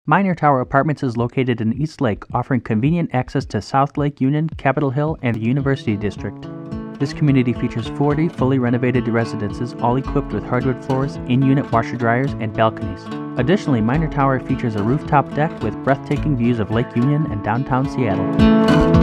Minor Tower Apartments is located in Eastlake, offering convenient access to South Lake Union, Capitol Hill, and the University District. This community features 40 fully renovated residences, all equipped with hardwood floors, in-unit washer-dryers, and balconies. Additionally, Minor Tower features a rooftop deck with breathtaking views of Lake Union and downtown Seattle.